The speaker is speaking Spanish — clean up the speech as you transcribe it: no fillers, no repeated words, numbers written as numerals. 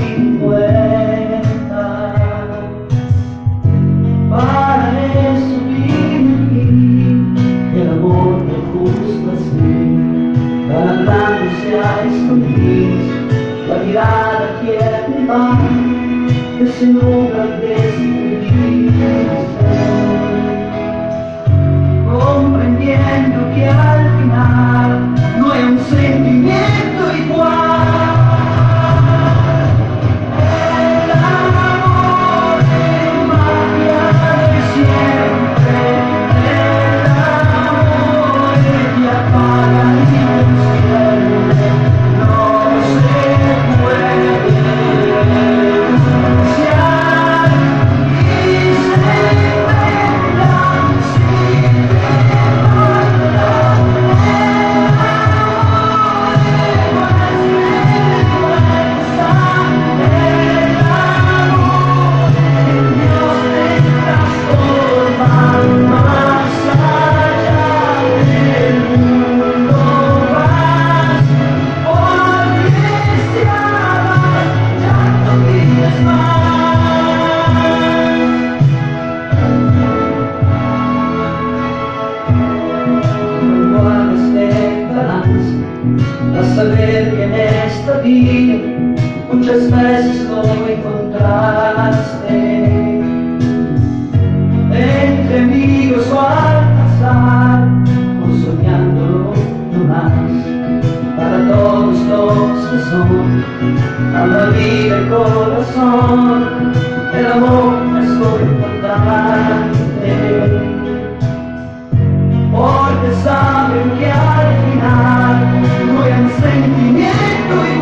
sin vuelta. Para eso vine aquí, el amor no es justo así, ganándose a escondidas, la mirada quiere más, desnuda desde comprendiendo que al final no hay un sentimiento igual. El amor es magia de siempre, el amor es que apaga y enciende, no se puede iniciar y se inventan sin a saber que en esta vida muchas veces lo encontraste entre amigos o al pasar, o soñándolo no más. Para todos los que son alma, vida y corazón, el amor es lo importante, porque saben que al final no hay un sentimiento